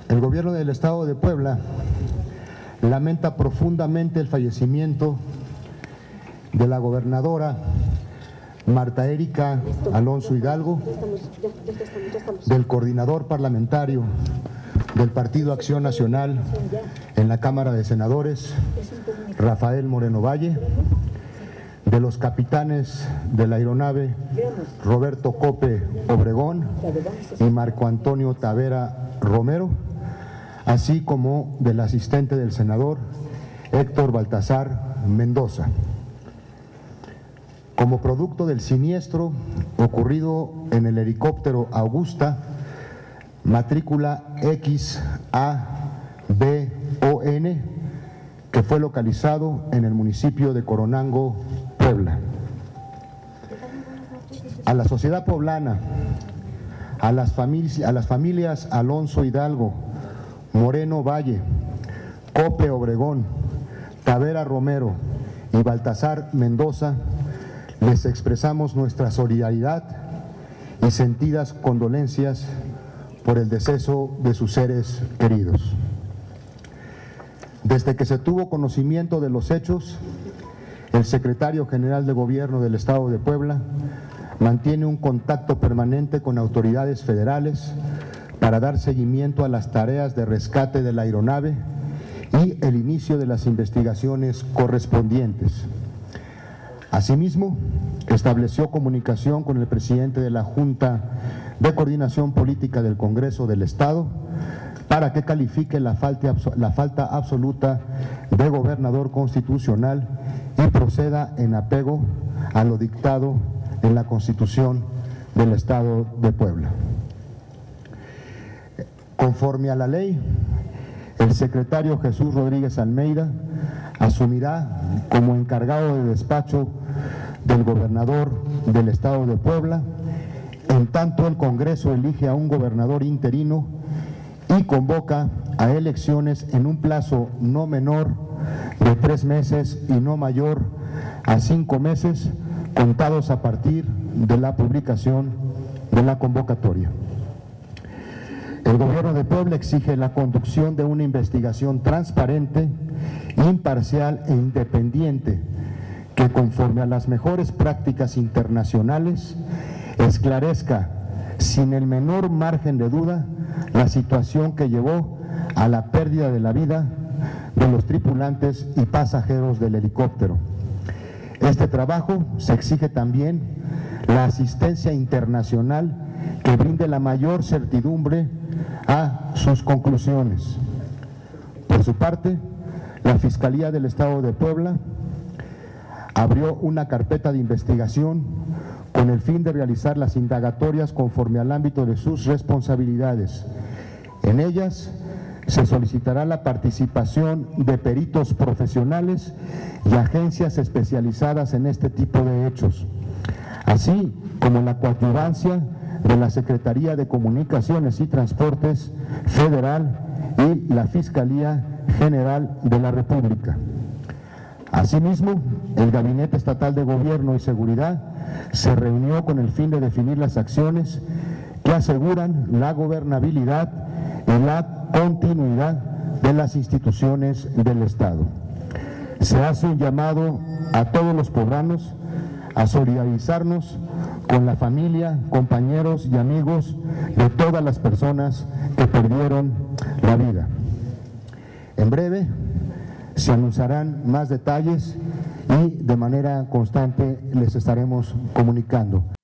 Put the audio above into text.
El gobierno del Estado de Puebla lamenta profundamente el fallecimiento de la gobernadora Marta Erika Alonso Hidalgo, del coordinador parlamentario del Partido Acción Nacional en la Cámara de Senadores, Rafael Moreno Valle, de los capitanes de la aeronave Roberto Cope Obregón y Marco Antonio Tavera Romero, así como del asistente del senador Héctor Baltasar Mendoza. Como producto del siniestro ocurrido en el helicóptero Augusta, matrícula XABON, que fue localizado en el municipio de Coronango, Puebla. A la sociedad poblana, a las familias Alonso Hidalgo, Moreno Valle, Cope Obregón, Tavera Romero y Baltasar Mendoza, les expresamos nuestra solidaridad y sentidas condolencias por el deceso de sus seres queridos. Desde que se tuvo conocimiento de los hechos, el secretario general de Gobierno del Estado de Puebla mantiene un contacto permanente con autoridades federales para dar seguimiento a las tareas de rescate de la aeronave y el inicio de las investigaciones correspondientes. Asimismo, estableció comunicación con el presidente de la Junta de Coordinación Política del Congreso del Estado para que califique la falta absoluta de gobernador constitucional y proceda en apego a lo dictado en la Constitución del Estado de Puebla. Conforme a la ley, el secretario Jesús Rodríguez Almeida asumirá como encargado de despacho del gobernador del Estado de Puebla, en tanto el Congreso elige a un gobernador interino y convoca a elecciones en un plazo no menor de 3 meses y no mayor a 5 meses, contados a partir de la publicación de la convocatoria. El gobierno de Puebla exige la conducción de una investigación transparente, imparcial e independiente que, conforme a las mejores prácticas internacionales, esclarezca sin el menor margen de duda la situación que llevó a la pérdida de la vida de los tripulantes y pasajeros del helicóptero. Este trabajo se exige también la asistencia internacional que brinde la mayor certidumbre a sus conclusiones. Por su parte, la Fiscalía del Estado de Puebla abrió una carpeta de investigación con el fin de realizar las indagatorias conforme al ámbito de sus responsabilidades. En ellas se solicitará la participación de peritos profesionales y agencias especializadas en este tipo de hechos, así como la coadyuvancia de la Secretaría de Comunicaciones y Transportes Federal y la Fiscalía General de la República. Asimismo, el Gabinete Estatal de Gobierno y Seguridad se reunió con el fin de definir las acciones que aseguran la gobernabilidad y la continuidad de las instituciones del Estado. Se hace un llamado a todos los poblanos a solidarizarnos con la familia, compañeros y amigos de todas las personas que perdieron la vida. En breve se anunciarán más detalles y de manera constante les estaremos comunicando.